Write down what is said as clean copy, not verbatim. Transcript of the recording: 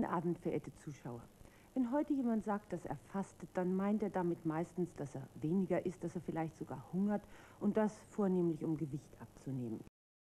Abend, verehrte Zuschauer. Wenn heute jemand sagt, dass er fastet, dann meint er damit meistens, dass er weniger isst, dass er vielleicht sogar hungert und das vornehmlich, um Gewicht abzunehmen.